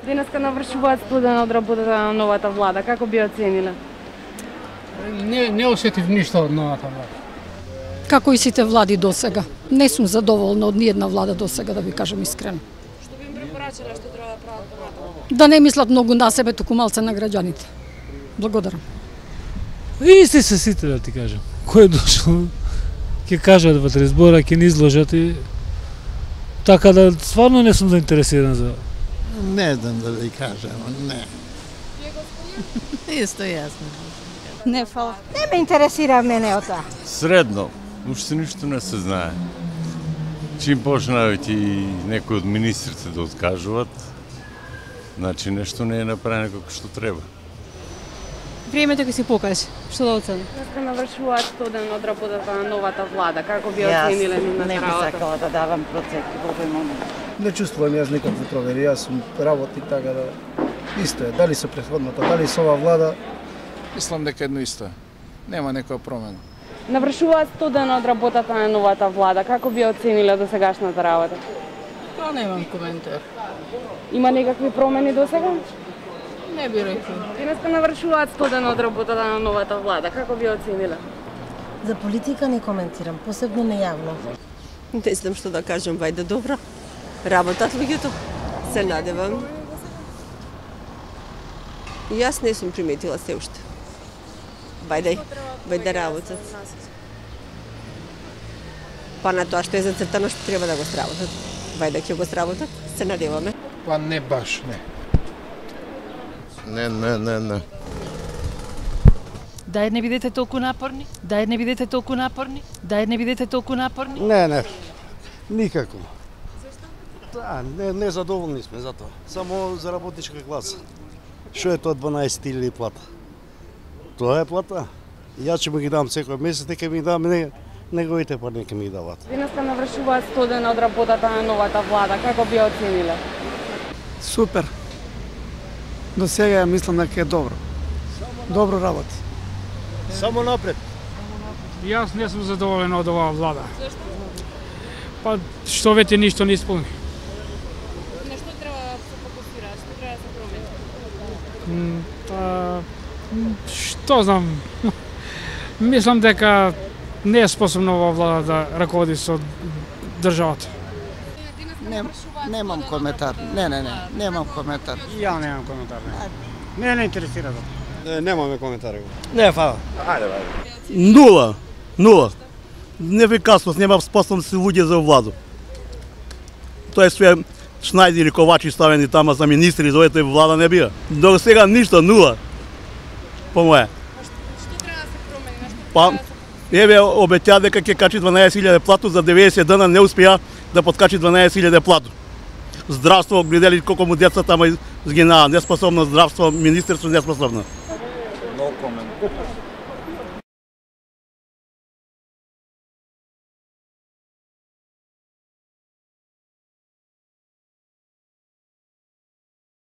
Денеска навршуваат 100 дена од работата на новата влада. Како би оцениле? Не осетив ништо од новата влада. Како и сите влади до сега. Не сум задоволна од ниедна влада до сега, да ви кажам искрено. Што би им препорачале што треба да прават понатаму? Да не мислат многу на себе, туку малце на граѓаните. Благодарам. Исти се сите, да ти кажам. Кој е дошол, ќе кажат ватре збора, ќе ни изложат и така да стварно не сум заинтересиран за. Не знам да ви кажам, не. Исто јасно. Не фала. Не ме интересира мене од тоа. Средно, уште ништо не се знае. Чим почнаваат и некои од министрите да откажуваат, значи нешто не е направено како што треба. Времето ќе се покаже, што да оцени. Денеска навршуваат 100 дена од работата на новата влада. Како би оцениле нивната не би работа? сакала да давам проценти во овој момент. Не чувствувам јас никакви провери, јас сум работник, така да исто е. Дали со претходната, дали со оваа влада, Мислам дека едно исто е. Нема некоја промена. Навршуваат 100 дена од работата на новата влада. Како би оцениле досегашната работа? Па немам коментар. Има некакви промени досега? Не би рекла. Денеска навршуваат 100 дена од работата на новата влада. Како би оцениле? За политика не коментирам, посебно не јавно. Не знам што да кажам, вајде добро. Работат луѓето. Се надевам. Јас не сум приметила се уште. Вајде работат. Па на тоа што е зацртано што треба да го сработат. Вајде ќе го сработат, се надеваме. Па не баш, не. Не. Дај не бидете толку напорни. Дај не бидете толку напорни. Дај не бидете толку напорни. не, никако. Да, не задоволни сме за тоа. Само за работничка класа. Што е тоа 12.000 плата? Тоа е плата. Јас ќе му ги дам секој месец, нека ми дам неговите пари, нека ми ги дават. Денеска навршуваат 100 дена од работата на новата влада. Како би оцениле? Супер. До сега ја мислам дека е добро. Добро работи. Само напред. Јас не сум задоволен од оваа влада. Зошто? Па што веќе ништо не исполни. На што треба да се фокусира? Што треба да се промени? Што знам. Мислам дека не е способна оваа влада да раководи со државата. Немам коментар. Немам коментар. Ја немам коментар. Не интересира за. Немаме коментари. Не фала. Нула. Неефикасност, нема способности луѓе за владу. Тоа е све Шнајди или Ковачи ставени тама за министри, за овој влада не бија. До сега ништо, нула. По моје. Што треба да се промени? На што Па, треба да се еве обеќа дека ќе качи 12.000 плату, за 90 дена не успеа да подкачи 12.000 плату. Здравство, гледали колку му деца тама изгинаа, неспособно здравство, министерство неспособно.